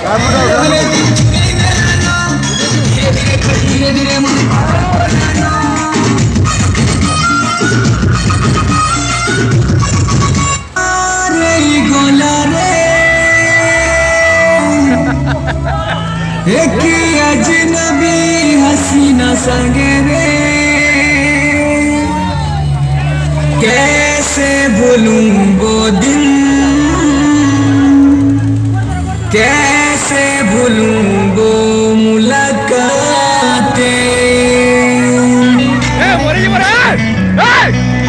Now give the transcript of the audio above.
एक अजनबी हसीना संगे रे कैसे भूलूं वो दिन, कैसे भूलूं वो मुलाकातें।